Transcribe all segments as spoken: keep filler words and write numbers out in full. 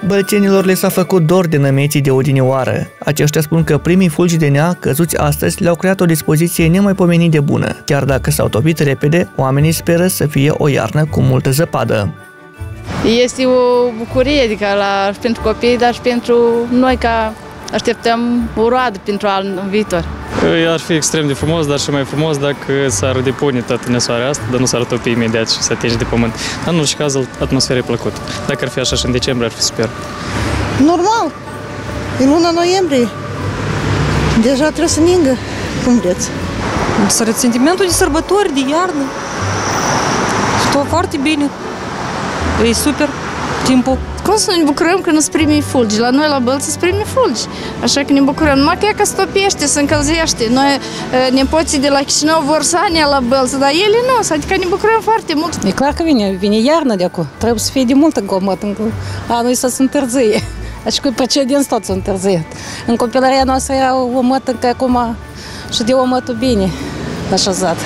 Bălțenilor le s-a făcut dor de nămeții de odinioară. Aceștia spun că primii fulgi de nea căzuți astăzi le-au creat o dispoziție nemaipomenit de bună. Chiar dacă s-au topit repede, oamenii speră să fie o iarnă cu multă zăpadă. Este o bucurie, adică la, pentru copii, dar și pentru noi, ca așteptăm o roadă pentru anul viitor. Ar fi extrem de frumos, dar și mai frumos dacă s-ar depune toată nesoarea asta, dar nu s-ar topi imediat și să atinge de pământ. Dar în orice caz, atmosfera e plăcută. Dacă ar fi așa și în decembrie, ar fi super. Normal. E luna noiembrie. Deja trebuie să ningă. Cum vreți? Sentimentul de sărbători, de iarnă. Tot foarte bine. E super timpul. Cum să ne bucurăm că nu-s primii fulgi? La noi la Bălți sunt primii fulgi. Așa că ne bucurăm. Numai că ea că stopește, se încălzește. Noi, nepoții de la Chișinău, vor să ne la Bălți, dar ele nu. Adică ne bucurăm foarte mult. E clar că vine, vine iarna de acum. Trebuie să fie de mult în comăt. Anul să se întârzie. Așa că precedenți tot s-a întârziat. În copilăria noastră era o mătă încă acum și de o mătă bine așezat.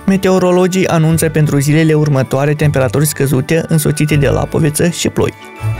Meteorologii anunță pentru zilele următoare temperaturi scăzute însoțite de lapoviță și ploi.